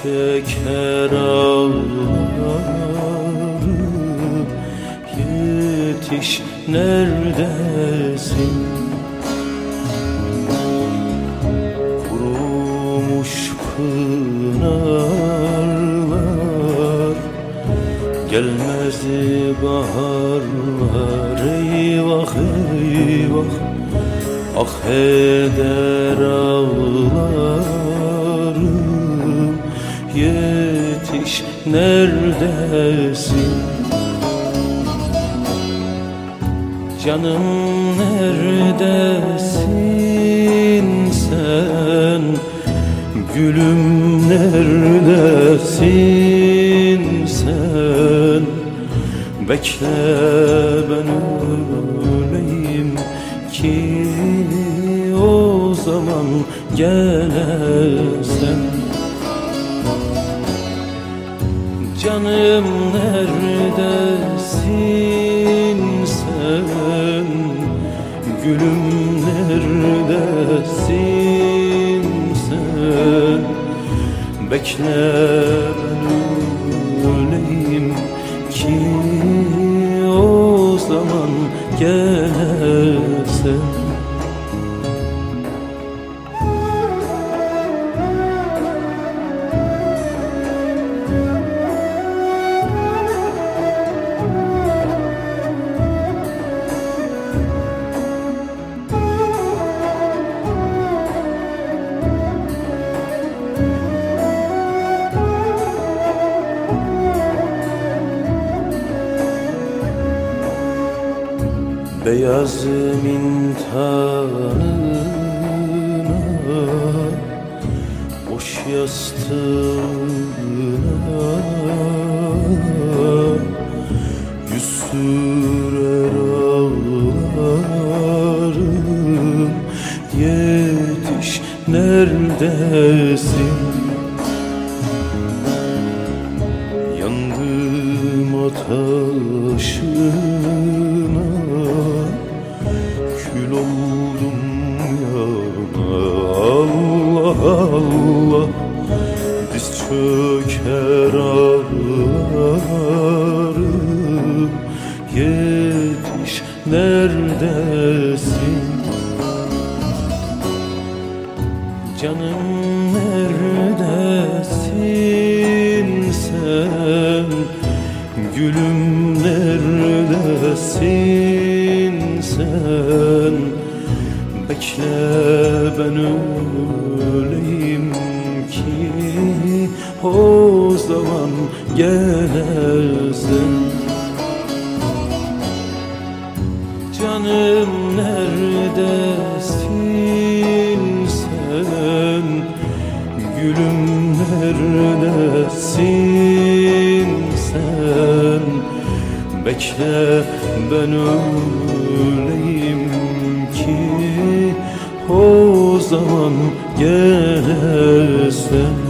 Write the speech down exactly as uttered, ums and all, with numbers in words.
çeker ağlarım. Yetiş, neredesin? Kurumuş pınarlar, gelmezdi baharlar. Eyvah eyvah, ah heder ağlarım. Yetiş, neredesin? Canım neredesin sen? Gülüm neredesin sen? Bekle ben öleyim ki o zaman gelesen. Canım neredesin sen? Gülüm neredesin sen? Bekle ben öleyim ki o zaman gelsen. Beyaz mintanına, boş yastığına yüz sürer ağlarım. Yetiş, neredesin? Yandım ateşine, kül oldum yana. Allah Allah, diz çöker ağlarım. Yetiş, neredesin? Canım neredesin sen? Gülüm neredesin sen? Bekle ben öleyim ki o zaman gelesen. Canım neredesin sen? Gülüm neredesin sen? Bekle ben öleyim ki o zaman gelsen.